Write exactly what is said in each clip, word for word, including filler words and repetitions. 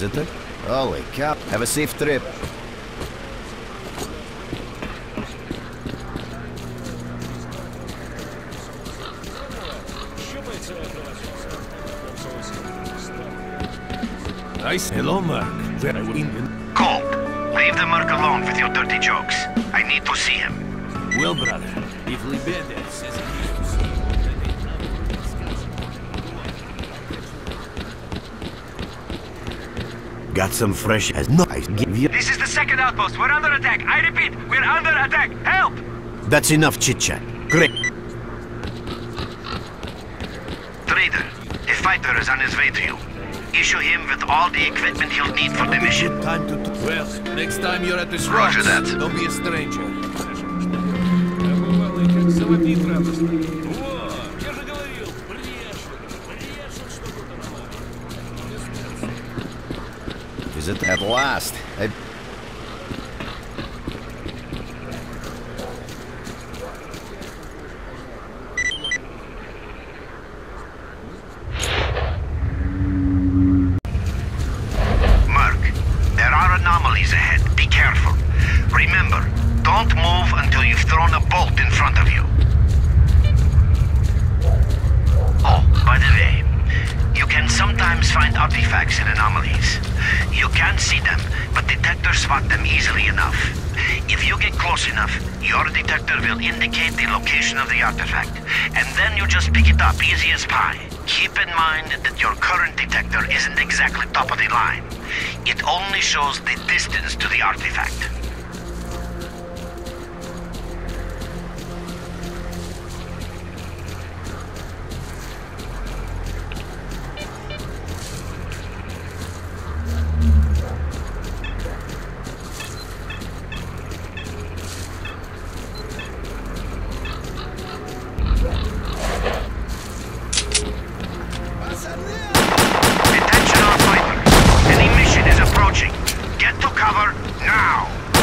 Visitor? Holy cow. Have a safe trip. Nice. Hello, Mark. Colt, leave the Merc alone with your dirty jokes. I need to see him. Well, brother, if Libeda says it is... Got some fresh as no I give you. This is the second outpost. We're under attack. I repeat, we're under attack. Help! That's enough chit-chat. Great. Trader, a fighter is on his way to you. Issue him with all the equipment he'll need for the mission. Time to... Well, next time you're at this Roger rocks, that. Don't be a stranger. Visit at last. I... Anomalies ahead. Be careful. Remember, don't move until you've thrown a bolt in front of you. Oh, by the way, you can sometimes find artifacts in anomalies. You can't see them, but detectors spot them easily enough. If you get close enough, your detector will indicate the location of the artifact, and then you just pick it up easy as pie. Keep in mind that your current detector isn't exactly top of the line. It only shows the distance to the artifact. Attention all fighters. An emission is approaching. Get to cover now!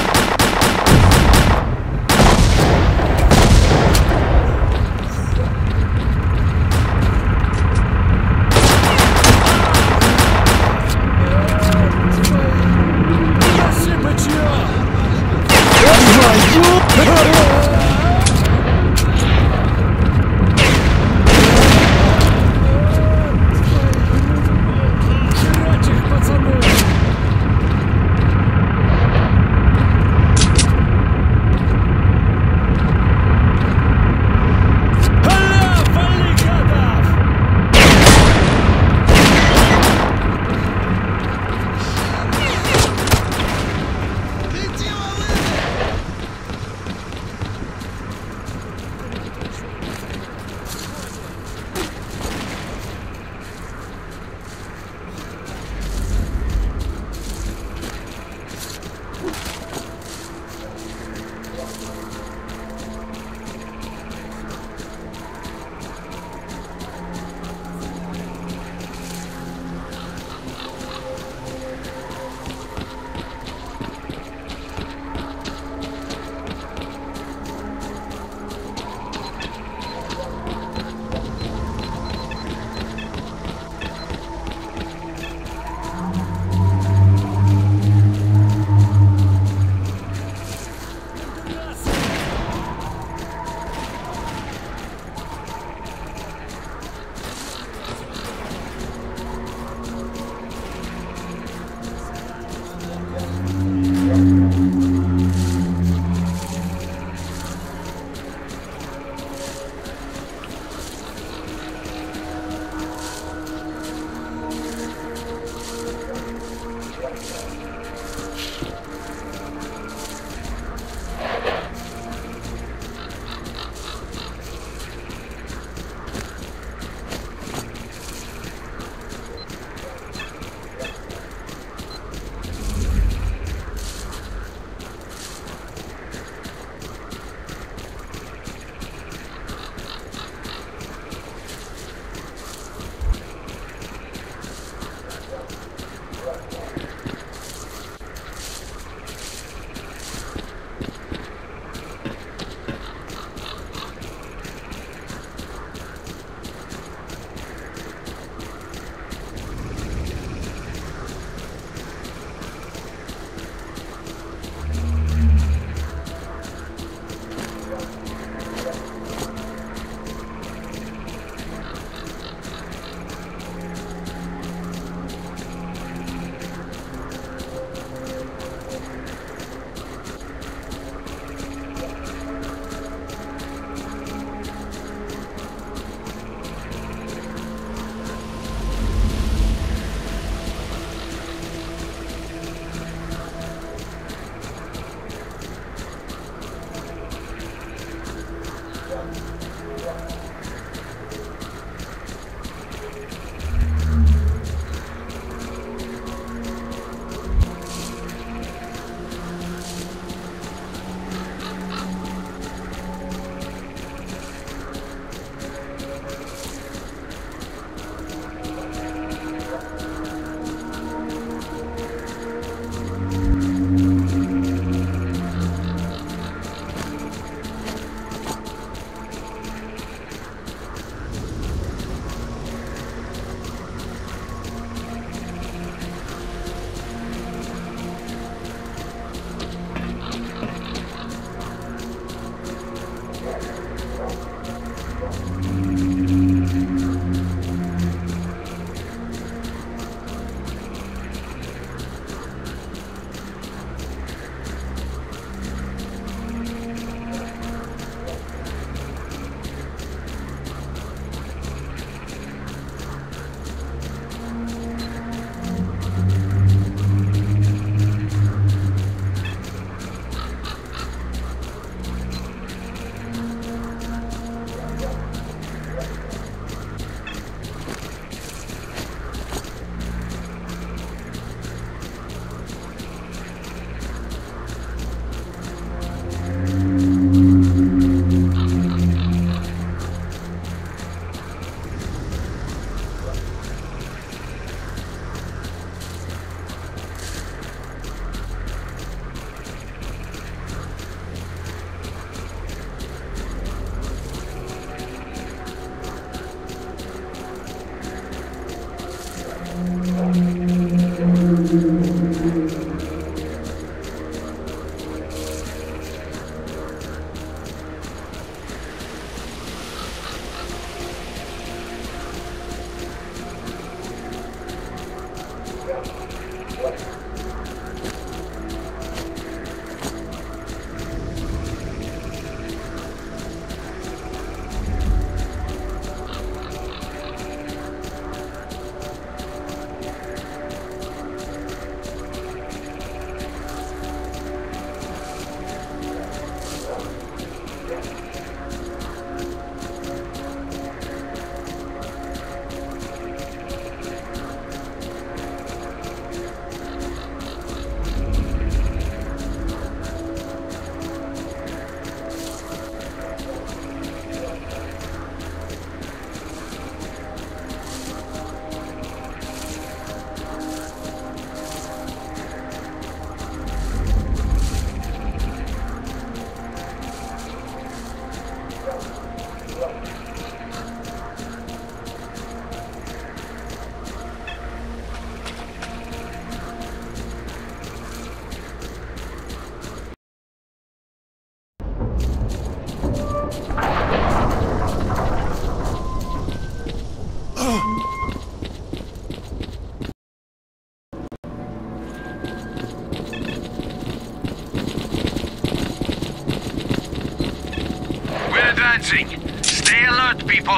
Stay alert, people!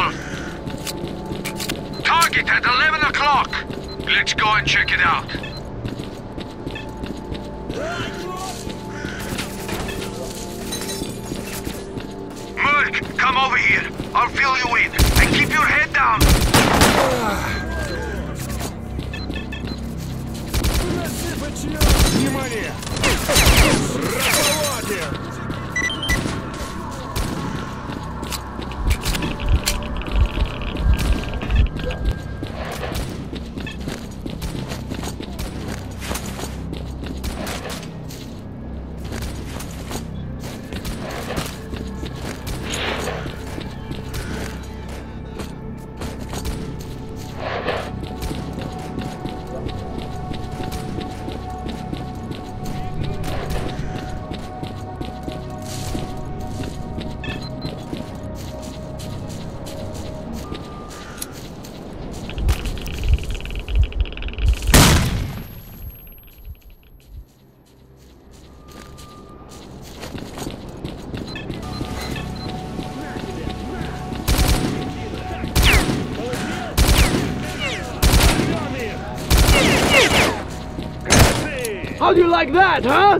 Target at eleven o'clock! Let's go and check it out. Merc, come over here. I'll fill you in. And keep your head down! Внимание! Расположен! How do you like that, huh?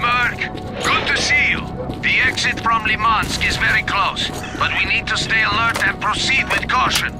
Merc. Good to see you. The exit from Limansk is very close, but we need to stay alert and proceed with caution.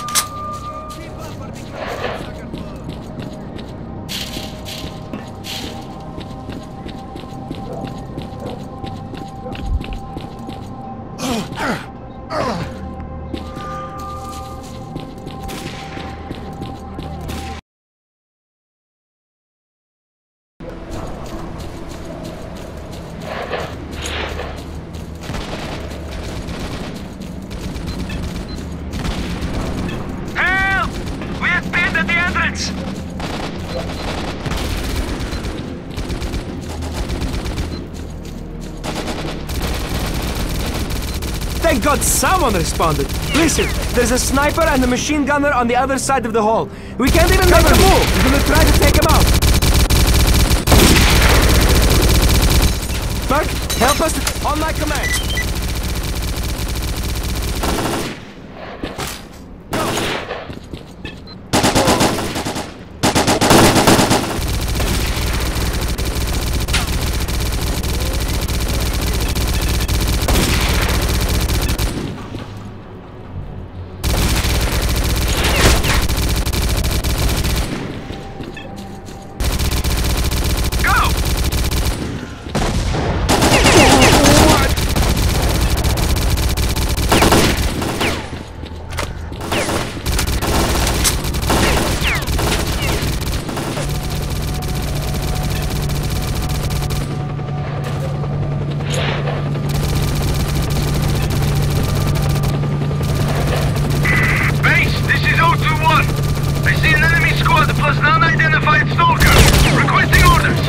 Thank God someone responded. Listen, there's a sniper and a machine gunner on the other side of the hall. We can't even make a move. We're gonna try to take him out. Mark, help us on my command. plus non-identified stalker. Requesting orders.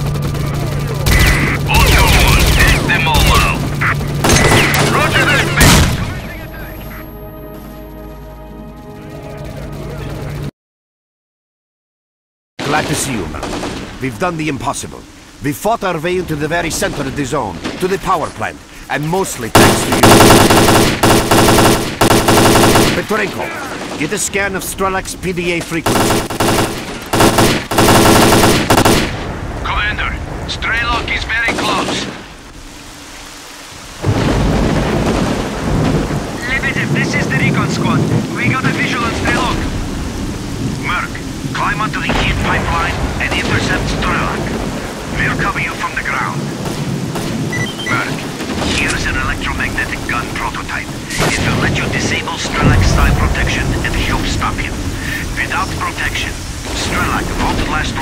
Auto one, take them all out. Roger that, mate. Glad to see you, man. We've done the impossible. We fought our way into the very center of the zone, to the power plant, and mostly thanks to you. Petrenko, get a scan of S T A L K E's P D A frequency. Commander, S T A L K E R is very close. Lebedev, this is the recon squad. We got a visual on S T A L K E R. Merc, climb onto the heat pipeline and intercept S T A L K E R. We'll cover you from the ground. Merc, here's an electromagnetic gun prototype. It will let you disable S T A L K E style protection and help stop him. Without protection, S T A L K E won't last